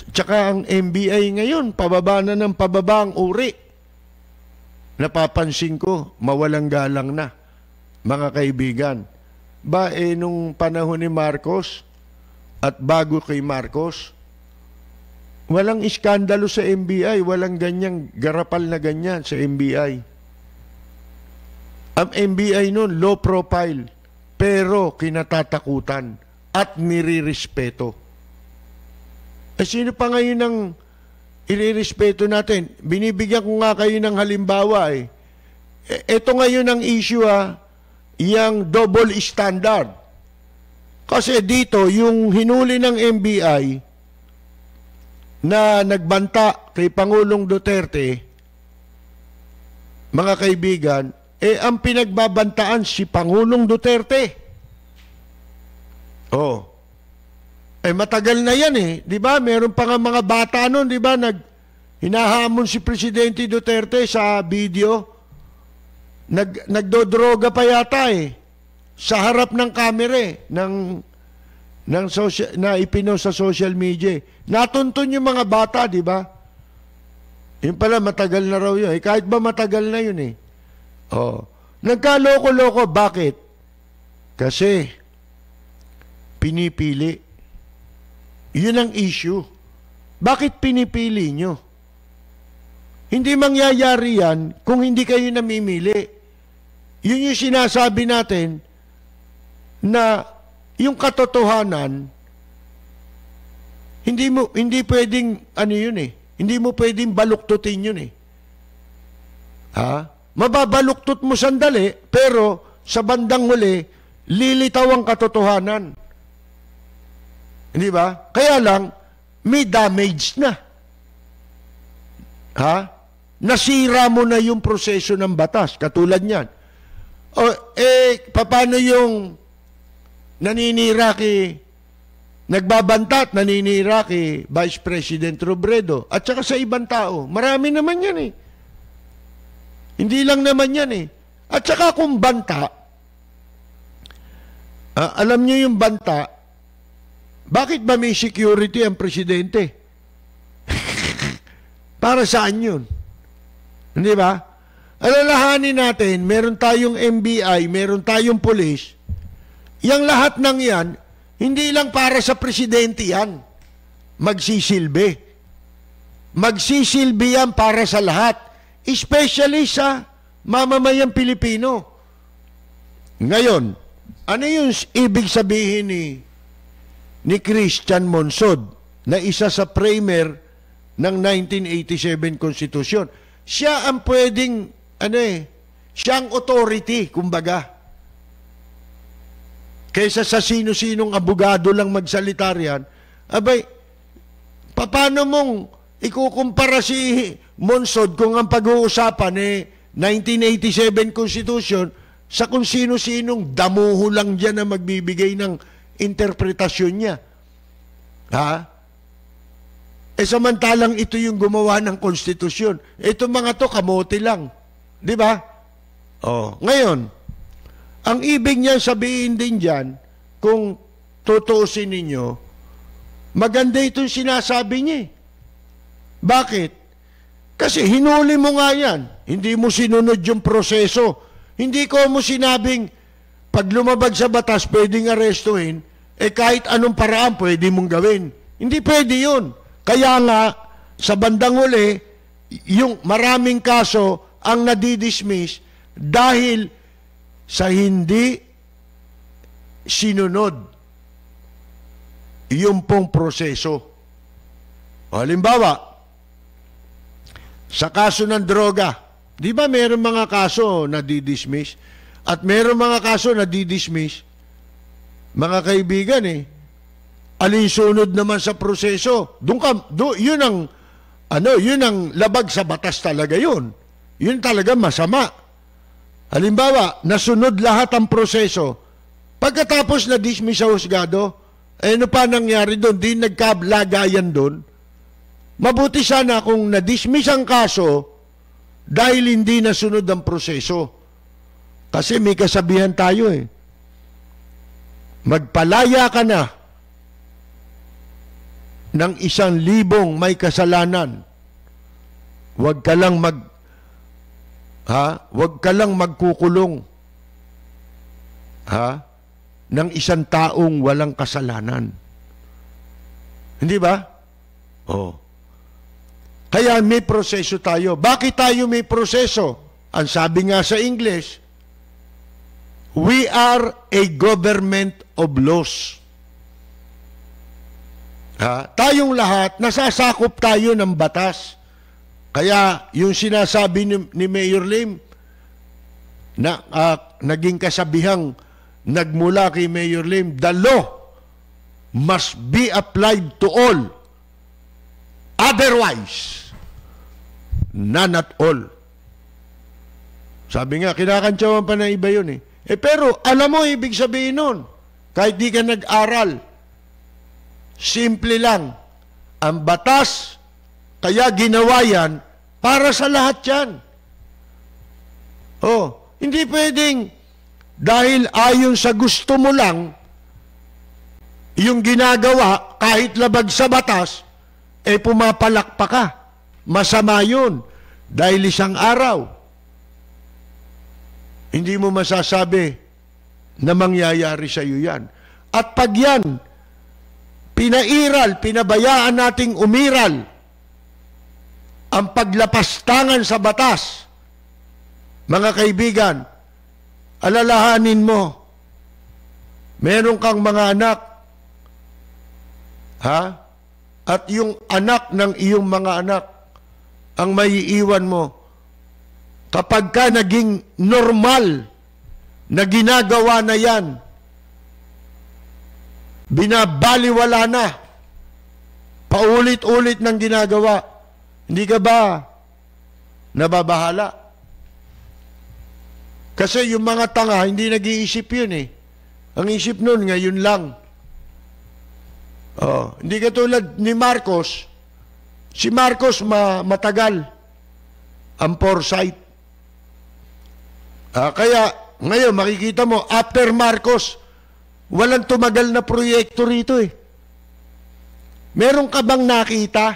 Tsaka ang NBI ngayon, pababa na ng pababa ang uri. Napapansin ko, mawalang galang na, mga kaibigan. Nung panahon ni Marcos at bago kay Marcos, walang iskandalo sa NBI, walang ganyang garapal na ganyan sa NBI. Ang NBI noon, low profile, pero kinatatakutan at nirirespeto. Sino pa ngayon ang irirespeto natin? Binibigyan ko nga kayo ng halimbawa eh. Ito ngayon ang issue yung double standard. Kasi dito, yung hinuli ng NBI na nagbanta kay Pangulong Duterte, mga kaibigan, ang pinagbabantaan si Pangulong Duterte. Matagal na yan eh. Di ba? Meron pa nga mga bata nun, di ba? Hinahamon si Presidente Duterte sa video. Nagdodroga pa yata eh. Sa harap ng kamera eh. Na ipinost sa social media. Natuntun yung mga bata, di ba? Yun pala, matagal na raw yun. Kahit ba matagal na yun eh. Nagkaloko-loko. Bakit? Kasi pinipili. Yun ang issue. Bakit pinipili nyo? Hindi mangyayari yan kung hindi kayo namimili. Yun yung sinasabi natin na yung katotohanan, hindi pwedeng, yun eh, hindi mo pwedeng baluktutin yun eh. Mababaluktot mo sandali, pero sa bandang huli, lilitaw ang katotohanan. Hindi ba? Kaya lang, may damage na. Nasira mo na yung proseso ng batas, katulad niyan. Paano yung nagbabanta at naninira kay Vice President Robredo at saka sa ibang tao? Marami naman yan eh. Hindi lang naman yan eh. At saka kung banta, alam niyo yung banta, bakit ba may security ang presidente? Para saan yun? Hindi ba? Alalahanin natin, meron tayong NBI, meron tayong police. Yang lahat ng yan, hindi lang para sa presidente yan. Magsisilbi. Magsisilbi yan para sa lahat. Especially sa mamamayang Pilipino. Ngayon, ano yung ibig sabihin ni Christian Monsod na isa sa framer ng 1987 Constitution? Siya ang pwedeng, siya ang authority, kumbaga. Kaysa sa sino-sinong abogado lang magsalita riyan, paano mong ikukumpara si Monsod kung ang pag-uusapan 1987 Constitution sa kung sino-sinong damuho lang dyan na magbibigay ng interpretasyon niya. Samantalang ito yung gumawa ng konstitusyon. Ito mga to, kamote lang. Di ba? Ngayon, ang ibig niya sabihin din dyan, kung tutuusin ninyo, maganda itong sinasabi niya. Bakit? Kasi hinuli mo nga yan. Hindi mo sinunod yung proseso. Hindi ko mo sinabing, pag lumabag sa batas, pwedeng arestuhin, kahit anong paraan pwede mong gawin. Hindi pwede yun. Kaya nga, sa bandang huli, yung maraming kaso ang nadidismiss dahil sa hindi sinunod yung pong proseso. Halimbawa, sa kaso ng droga, di ba meron mga kaso na didismiss? At meron mga kaso na didismiss? Mga kaibigan alinsunod naman sa proseso. Yun ang labag sa batas talaga yun. Yun talaga masama. Halimbawa, nasunod lahat ang proseso. Pagkatapos na dismiss sa husgado, ano pa nangyari doon? Di nagkablagayan doon. Mabuti sana kung na-dismiss ang kaso dahil hindi nasunod ang proseso. Kasi may kasabihan tayo magpalaya ka na ng 1,000 may kasalanan, huwag ka lang huwag ka lang magkukulong ng isang taong walang kasalanan. Hindi ba? Oh. Kaya may proseso tayo. Bakit tayo may proseso? Ang sabi nga sa English, we are a government of laws. Tayong lahat, nasasakop tayo ng batas. Kaya yung sinasabi ni Mayor Lim, na naging kasabihang nagmula kay Mayor Lim, the law must be applied to all. Otherwise, none at all. Sabi nga, kinakantsawan pa na iba yun eh. Pero alam mo, ibig sabihin nun, kahit di ka nag-aral, simple lang, ang batas, kaya ginawa yan, para sa lahat yan. Hindi pwedeng, dahil ayon sa gusto mo lang, yung ginagawa, kahit labag sa batas, pumapalakpa ka. Masama yun. Dahil isang araw, hindi mo masasabi na mangyayari sa iyo yan. At pag yan, pinabayaan nating umiral ang paglapastangan sa batas, mga kaibigan, alalahanin mo, meron kang mga anak, at yung anak ng iyong mga anak, ang maiiwan mo, kapag ka naging normal na ginagawa na yan, binabaliwala na, paulit-ulit ng ginagawa, hindi ka ba nababahala? Kasi yung mga tanga, hindi nag-iisip yun eh. Ang isip nun, ngayon lang. Hindi katulad ni Marcos. Si Marcos matagal ang foresight. Kaya ngayon makikita mo, after Marcos, walang tumagal na proyekto rito eh. Meron ka bang nakita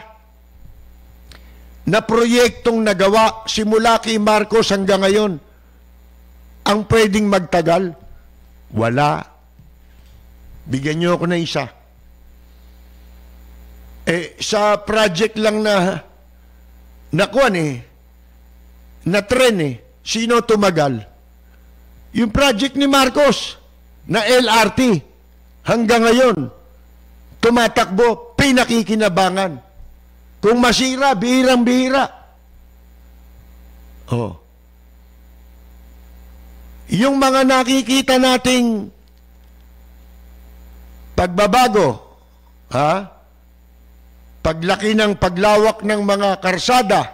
na proyektong nagawa simula kay Marcos hanggang ngayon ang pwedeng magtagal? Wala. Bigyan niyo ako na isa. Sa project lang na trend sino tumagal? Yung project ni Marcos na LRT hanggang ngayon tumatakbo, pinakikinabangan. Kung masira, bihirang-bihira. Yung mga nakikita nating pagbabago, paglaki ng paglawak ng mga karsada,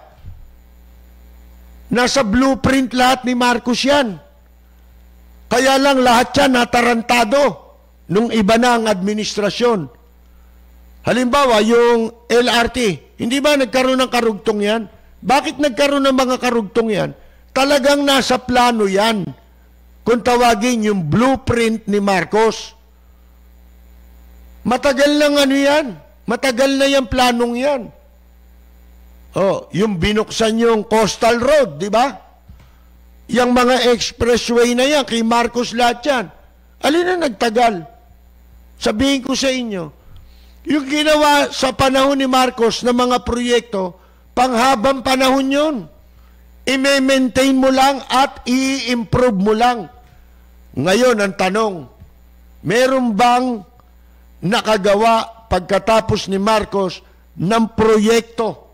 nasa blueprint lahat ni Marcos yan. Kaya lang lahat yan natarantado nung iba na ang administrasyon. Halimbawa, yung LRT, hindi ba nagkaroon ng karugtong yan? Bakit nagkaroon ng mga karugtong yan? Talagang nasa plano yan. Kung tawagin yung blueprint ni Marcos. Matagal lang yan. Matagal na yung planong yan. Yung binuksan yung coastal road, di ba? Yung mga expressway na yan, kay Marcos lahat yan. Alin na nagtagal? Sabihin ko sa inyo, yung ginawa sa panahon ni Marcos na mga proyekto, panghabang panahon yun. I-maintain mo lang at i-improve mo lang. Ngayon, ang tanong, meron bang nakagawa pagkatapos ni Marcos ng proyekto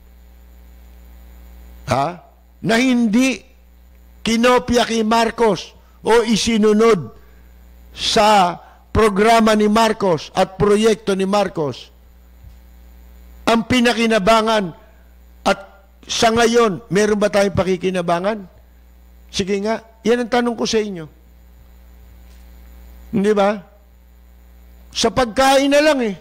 na hindi kinopya kay Marcos o isinunod sa programa ni Marcos at proyekto ni Marcos? Ang pinakinabangan at sa ngayon, meron ba tayong pakikinabangan? Sige nga, yan ang tanong ko sa inyo. Hindi ba? Sa pagkain na lang eh.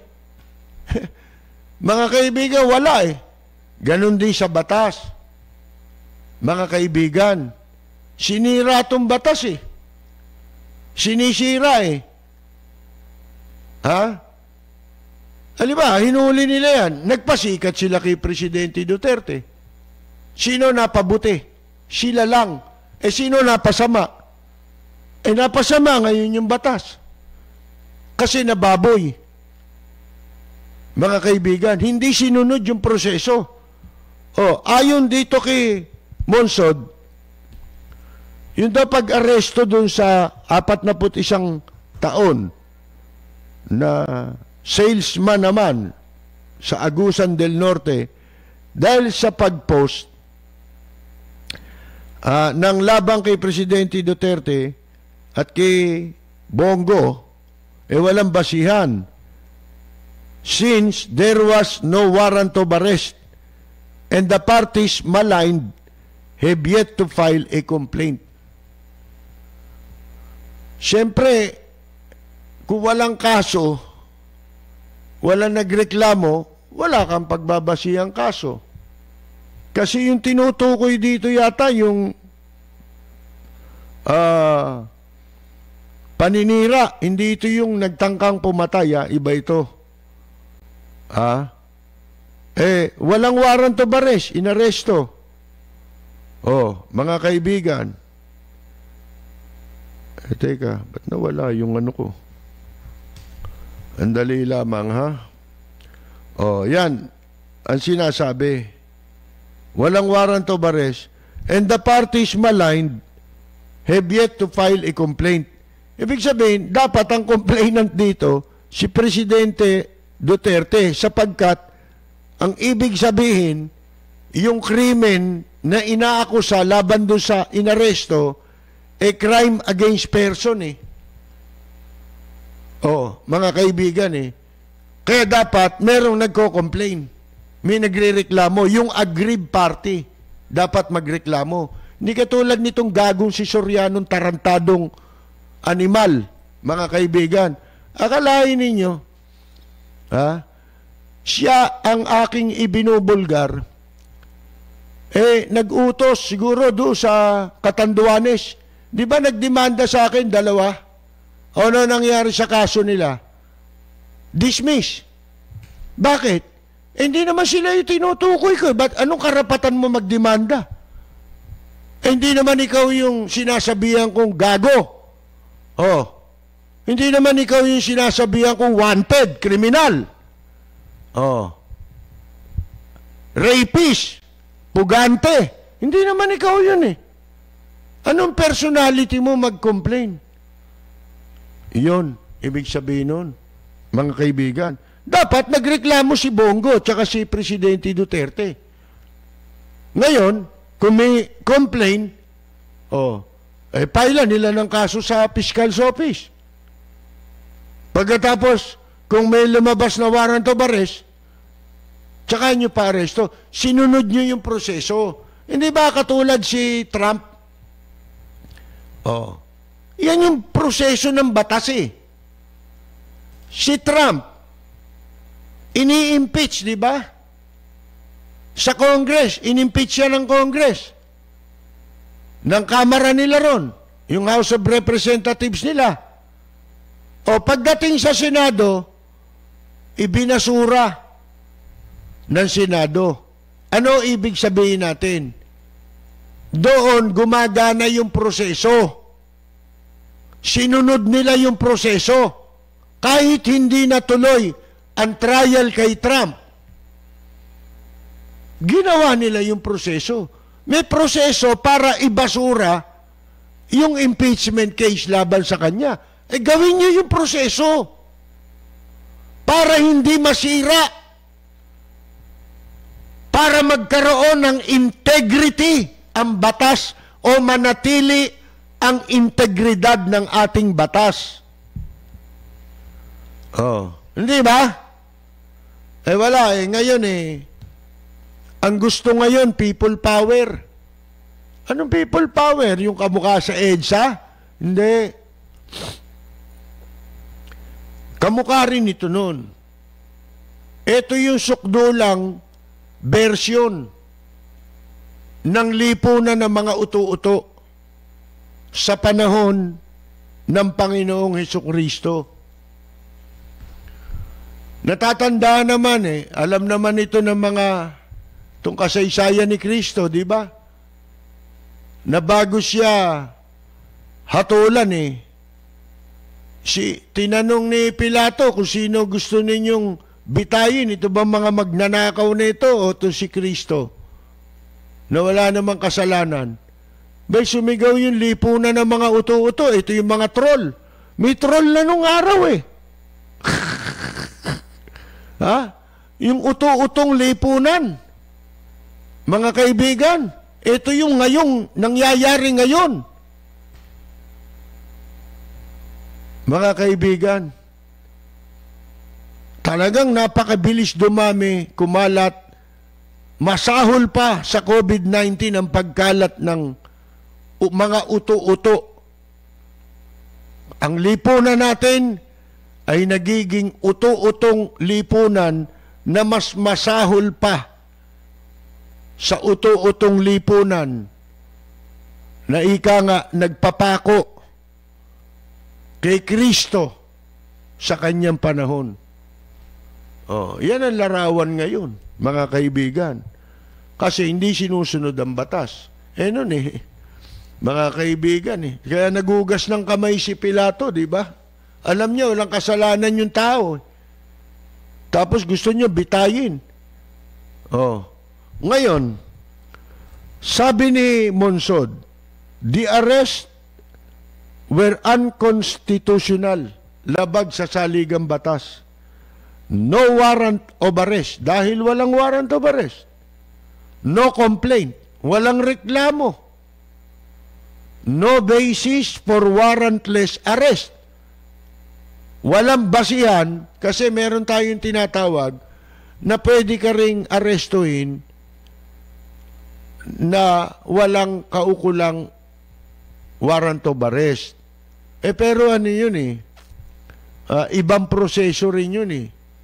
Mga kaibigan, wala eh. Ganon din sa batas. Mga kaibigan, sinira itong batas eh. Sinisira eh. Alam ba, hinuli nila yan. Nagpasikat sila kay Presidente Duterte. Sino napabuti? Sila lang. Sino napasama? Napasama ngayon yung batas. Kasi nababoy. Mga kaibigan, hindi sinunod yung proseso. Ayon dito kay Monsod, yung daw pag-aresto dun sa 41 taon na salesman naman sa Agusan del Norte dahil sa pag-post ng labang kay Presidente Duterte at kay Bongo, walang basihan since there was no warrant of arrest and the parties maligned have yet to file a complaint. Siyempre, kung walang kaso, walang nagreklamo, wala kang pagbabasihang kaso. Kasi yung tinutukoy dito yata yung paninira, hindi ito yung nagtangkang pumatay, iba ito. Walang warrant of arrest, inaresto. Mga kaibigan. Teka, ba't nawala yung ano ko? Andali lamang, ha? Yan. Ang sinasabi. Walang warrant of arrest and the parties maligned have yet to file a complaint. Ibig sabihin, dapat ang complainant dito si Presidente Duterte sapagkat ang ibig sabihin, yung krimen na inaakusa laban doon sa inaresto, crime against person mga kaibigan Kaya dapat merong nagko-complain. May nagrereklamo. Yung aggrieved party dapat magreklamo. Hindi katulad nitong gagong si Sorianong tarantadong animal, mga kaibigan. Akalain ninyo, siya ang aking ibinubulgar, nag-utos siguro doon sa Catanduanes. Di ba nagdemanda sa akin, 2? Ano nangyari sa kaso nila? Dismiss. Bakit? Hindi naman sila yung tinutukoy ko. Ba't anong karapatan mo magdemanda? Hindi naman ikaw yung sinasabihan kong gago. Hindi naman ikaw yung sinasabihan kong wanted, kriminal. Rapist, pugante. Hindi naman ikaw yun Anong personality mo mag-complain? Iyon, ibig sabihin nun, mga kaibigan. Dapat nagreklamo si Bongo at si Presidente Duterte. Ngayon, kung may complain, pailan nila ng kaso sa Fiscal's Office. Pagkatapos, kung may lumabas na warrant of arrest, tsaka nyo pa aresto, sinunod nyo yung proseso. Hindi ba katulad si Trump? Yan yung proseso ng batas Si Trump, ini-impeach, di ba? Sa Congress, in-impeach siya ng Congress. Ng Kamara nila ron, yung House of Representatives nila. Pagdating sa Senado, ibinasura ng Senado. Ano ibig sabihin natin? Doon gumagana yung proseso. Sinunod nila yung proseso. Kahit hindi natuloy ang trial kay Trump, ginawa nila yung proseso. May proseso para ibasura yung impeachment case laban sa kanya. Gawin niyo yung proseso para hindi masira, para magkaroon ng integrity ang batas o manatili ang integridad ng ating batas. Hindi ba? Wala ngayon ang gusto ngayon, people power. Anong people power? Yung kamukha sa EDSA? Hindi. Kamukha rin ito nun. Ito yung sukdulang version ng lipunan ng mga utu-uto sa panahon ng Panginoong Hesukristo. Natatandaan naman alam naman ito ng mga itong kasaysayan ni Kristo, di ba? Na bago siya hatulan tinanong ni Pilato kung sino gusto ninyong bitayin, ito ba mga magnanakaw nito o ito si Kristo na wala namang kasalanan? Bay, sumigaw yung lipunan ng mga uto-uto. Ito yung mga troll. May troll na nung araw ha? Yung uto-utong lipunan. Mga kaibigan, ito yung ngayong nangyayari ngayon. Mga kaibigan, talagang napakabilis dumami, kumalat, masahol pa sa COVID-19 ang pagkalat ng mga uto-uto. Ang lipunan natin ay nagiging uto-utong lipunan na mas masahol pa sa uto-utong lipunan na ika nga nagpapako kay Kristo sa kanyang panahon. Yan ang larawan ngayon, mga kaibigan. Kasi hindi sinusunod ang batas. Mga kaibigan Kaya nagugas ng kamay si Pilato, di ba? Alam niya, walang kasalanan yung tao. Tapos gusto niya bitayin. Ngayon, sabi ni Monsod, the arrest were unconstitutional, labag sa saligang batas. No warrant of arrest, dahil walang warrant of arrest. No complaint, walang reklamo. No basis for warrantless arrest. Walang basihan, kasi meron tayong tinatawag na pwede ka ring arestuhin na walang kaukulang warrant of arrest. Pero ano yun ibang proseso rin yun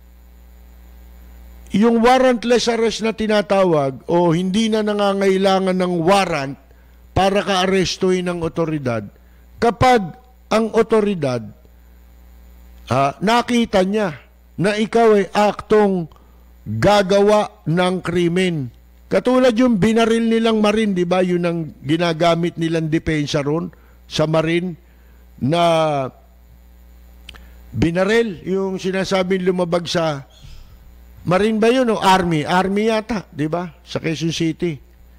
Yung warrantless arrest na tinatawag o hindi na nangangailangan ng warrant para ka-arestuhin ng otoridad, kapag ang otoridad nakita niya na ikaw ay aktong gagawa ng krimen. Katulad yung binaril nilang Marine, di ba? Yun ang ginagamit nilang depensa ron sa Marine na binaril, yung sinasabing lumabag sa Marine ba yun o Army? Army yata, di ba? Sa Quezon City.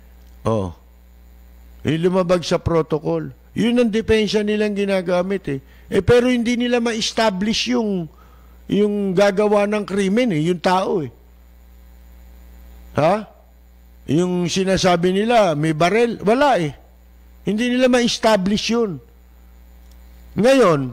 Yung lumabag sa protocol. Yun ang depensa nilang ginagamit pero hindi nila ma-establish yung gagawa ng krimen yung tao Ha? Yung sinasabi nila, may barel, wala Hindi nila ma-establish yun. Ngayon,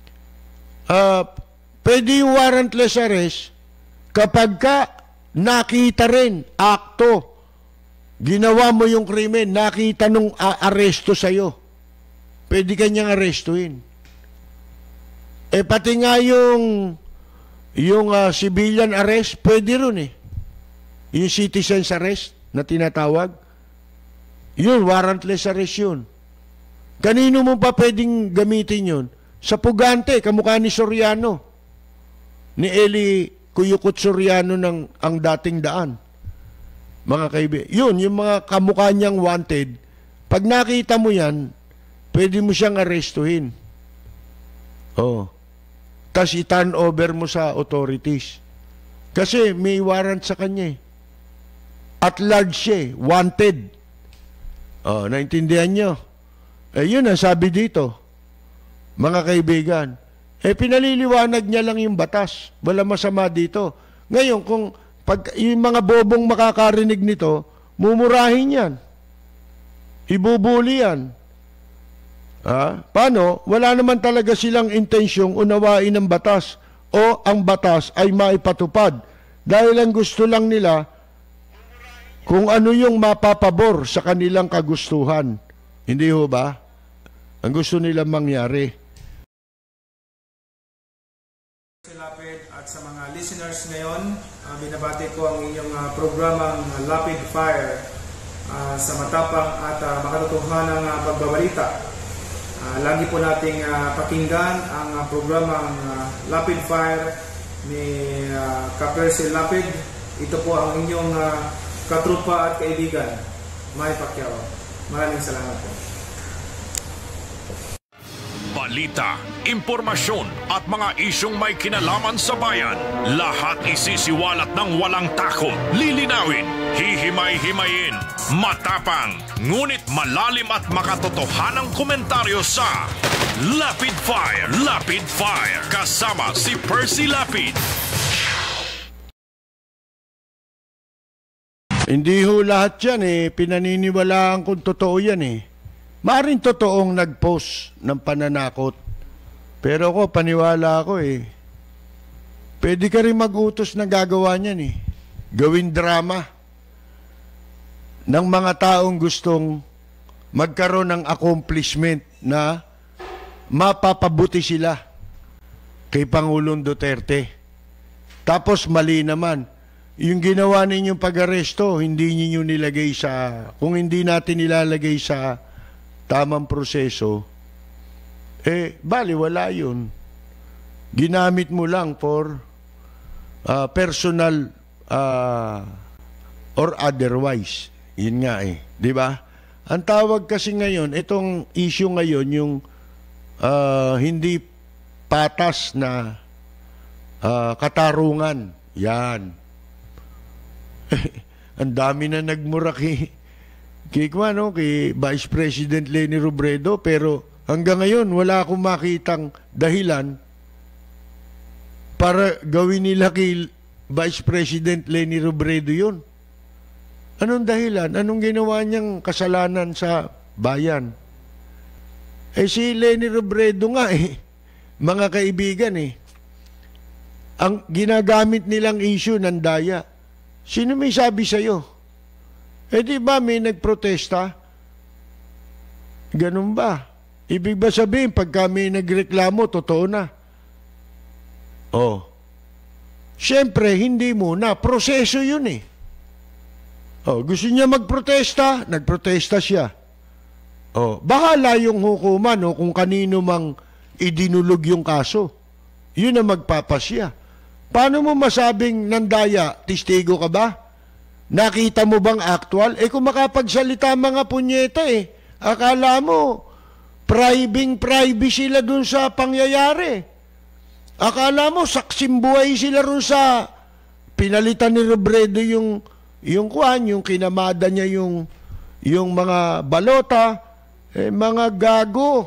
pwede yung warrantless arrest kapag ka nakita rin, akto, ginawa mo yung krimen, nakita nung aresto sa'yo. Pwede kanyang arestuhin. Pati nga yung civilian arrest, pwede rin Yung citizen's arrest na tinatawag, yun, warrantless arrest yun. Kanino mo pa pwedeng gamitin yun? Sa pugante, kamukha ni Soriano. Ni Eli Kuyukut Soriano ang dating daan. Mga kaibigan. Yun, yung mga kamukha niyang wanted, pag nakita mo yan, pwede mo siyang arestuhin. Tapos i-turn over mo sa authorities. Kasi may warrant sa kanya At large siya wanted. Naintindihan nyo? Yun ang sabi dito. Mga kaibigan. Pinaliliwanag niya lang yung batas. Wala masama dito. Ngayon, kung yung mga bobong makakarinig nito, mumurahin yan. Ibubuli yan. Paano? Wala naman talaga silang intensyong unawain ang batas o ang batas ay maipatupad. Dahil ang gusto lang nila kung ano yung mapapabor sa kanilang kagustuhan. Hindi ho ba? Ang gusto nilang mangyari. Lapid at sa mga listeners ngayon, binabati ko ang inyong programang Lapid Fire sa matapang at makatotohanang pagbabalita. Lagi po nating pakinggan ang programang Lapid Fire ni Ka-Percy Lapid. Ito po ang inyong katrupa at kaibigan, Manny Pacquiao. Maraming salamat po. Balita, impormasyon at mga isyong may kinalaman sa bayan. Lahat isisiwalat ng walang takot, lilinawin, hihimay-himayin, matapang, ngunit malalim at makatotohanang komentaryo sa Lapid Fire. Lapid Fire, kasama si Percy Lapid. Hindi ho lahat yan pinaniniwalaan kung totoo yan Maaring totoong nag-post ng pananakot. Pero ako, paniwala ako Pwede ka rin mag-utos na gagawa niyan Gawin drama ng mga taong gustong magkaroon ng accomplishment na mapapabuti sila kay Pangulong Duterte. Tapos mali naman. Yung ginawa ninyong pag-aresto, hindi niyo nilagay kung hindi natin nilalagay sa tamang proseso, baliwala yun. Ginamit mo lang for personal or otherwise. Yun nga di ba? Ang tawag kasi ngayon, itong issue ngayon, yung hindi patas na katarungan. Yan. Ang dami na nagmura kay Vice President Leni Robredo, pero hanggang ngayon wala akong makitang dahilan para gawin nila kay Vice President Leni Robredo yun. Anong dahilan? Anong ginawa niyang kasalanan sa bayan? Si Leni Robredo nga mga kaibigan ang ginagamit nilang issue ng daya. Sino may sabi sa'yo? Di ba may nagprotesta? Ganun ba? Ibig ba sabihin, pagka may nagreklamo, totoo na? Siyempre, hindi muna. Proseso yun gusto niya magprotesta, nagprotesta siya. Bahala yung hukuman kung kanino mang idinulog yung kaso. Yun ang magpapasya. Paano mo masabing nandaya? Testigo ka ba? Nakita mo bang actual? Kung makapagsalita mga punyeta akala mo, privy sila dun sa pangyayari. Akala mo, saksimbuhay sila dun sa pinalitan ni Robredo yung kinamada niya yung mga balota, mga gago.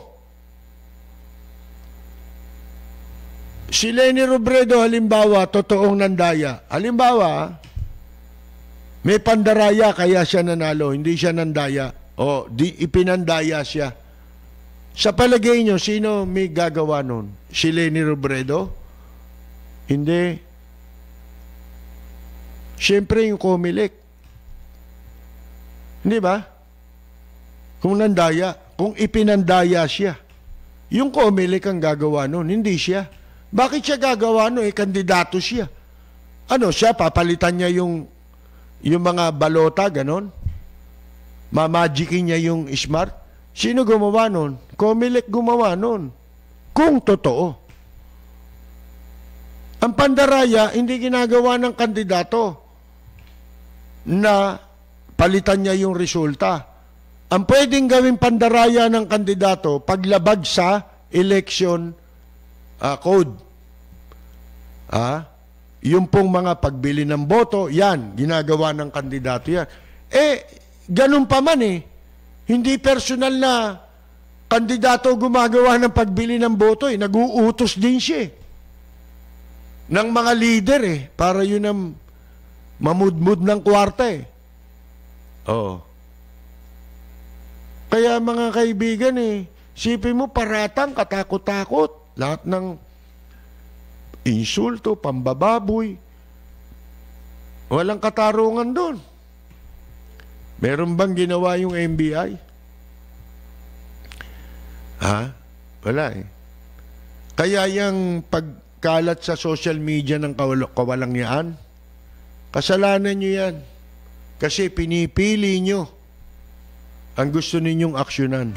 Si Leni Robredo, halimbawa, totoong nandaya. Halimbawa, may pandaraya kaya siya nanalo, hindi siya nandaya. Ipinandaya siya. Sa palagay nyo, sino may gagawa nun? Si Leni Robredo? Hindi. Siyempre yung Comelec. Hindi ba? Kung nandaya, kung ipinandaya siya. Yung Comelec ang gagawa nun, hindi siya. Bakit siya gagawa nun? Kandidato siya. Siya, papalitan niya yung mga balota, ganon? Mamagikin niya yung smart? Sino gumawa nun? Comelec gumawa nun. Kung totoo. Ang pandaraya, hindi ginagawa ng kandidato na palitan niya yung resulta. Ang pwedeng gawing pandaraya ng kandidato, paglabag sa election code. Yung pong mga pagbili ng boto, yan, ginagawa ng kandidato yan. Ganun pa man hindi personal na kandidato gumagawa ng pagbili ng boto nag-uutos din siya ng mga leader para yun ang mamudmud ng kwarta Kaya mga kaibigan sipin mo paratang katakot-takot, lahat ng insulto, pambababoy. Walang katarungan doon. Meron bang ginawa yung NBI? Wala Kaya yung pagkalat sa social media ng kawalangyaan, kasalanan nyo yan. Kasi pinipili nyo ang gusto ninyong aksyonan.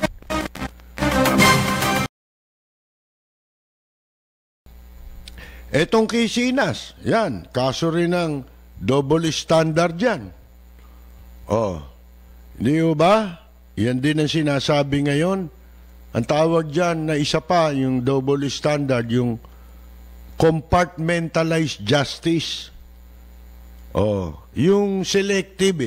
Etong Kisinas, yan, kaso rin ng double standard yan. Oh, hindi ba? Yan din ang sinasabi ngayon. Ang tawag dyan na isa pa, yung double standard, yung compartmentalized justice. Oh, yung selective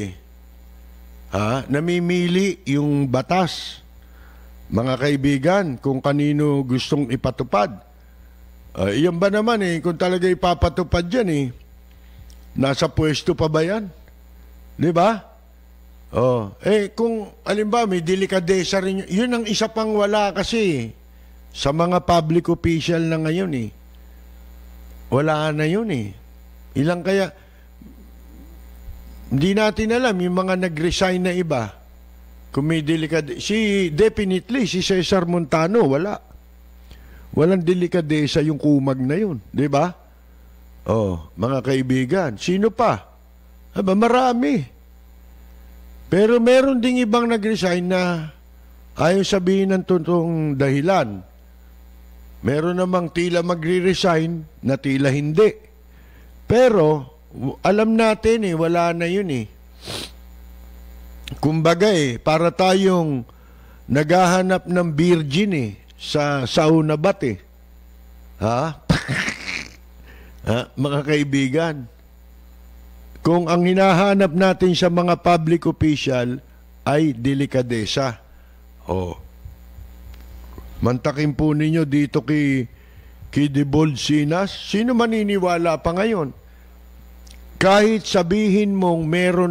namimili yung batas. Mga kaibigan, kung kanino gustong ipatupad. Yan ba naman kung talaga ipapatupad yan nasa pwesto pa ba yan? Di ba? Kung alimbawa may delikadesa rin, yun ang isa pang wala kasi sa mga public official na ngayon Wala na yun Ilang kaya, hindi natin alam yung mga nag-resign na iba. Kung may definitely, si Cesar Montano, wala. Walang delikadesa yung kumag na yun. Di ba? Mga kaibigan. Sino pa? Marami. Pero meron ding ibang nag-resign na ayaw sabihin ng totoong dahilan. Meron namang tila magre-resign na tila hindi. Pero, alam natin wala na yun Kumbaga para tayong naghahanap ng virgin sa sauna bat mga kaibigan, kung ang hinahanap natin sa mga public official ay delikadesa. Mantakin po ninyo dito kay Debold Sinas. Sino maniniwala pa ngayon? Kahit sabihin mong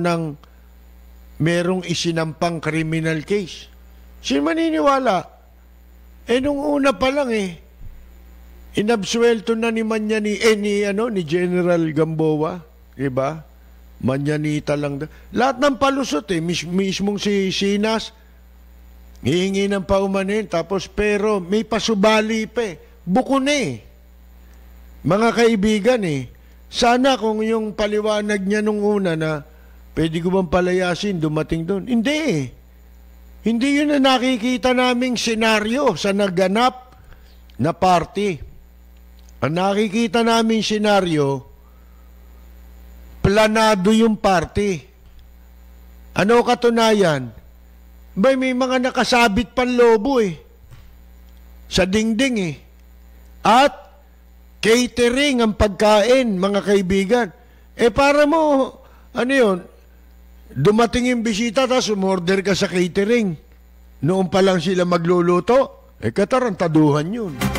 merong isinampang criminal case, sino maniniwala? Nung una pa lang inabsuelto na ni ni General Gamboa, diba? Manyanita lang. Lahat ng palusot mismong si Sinas, hihingi ng paumanin, tapos pero may pasubali pa buko na Mga kaibigan sana kung yung paliwanag niya nung una na pwede ko bang palayasin, dumating doon. Hindi Hindi yun na nakikita naming senaryo sa naganap na party. Ang nakikita naming senaryo, planado yung party. Ano katunayan? May mga nakasabit panlobo sa dingding At catering ang pagkain, mga kaibigan. Para mo, ano yun, dumating yung bisita, tapos umorder ka sa catering. Noon pa lang sila magluluto, katarantaduhan yun.